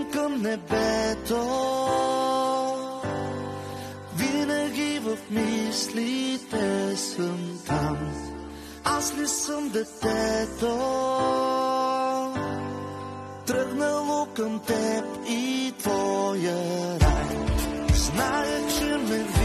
към небето, винаги в мислите съм там. Аз ли съм детето, тръгнало към теб и твоя рай? Зная, че ме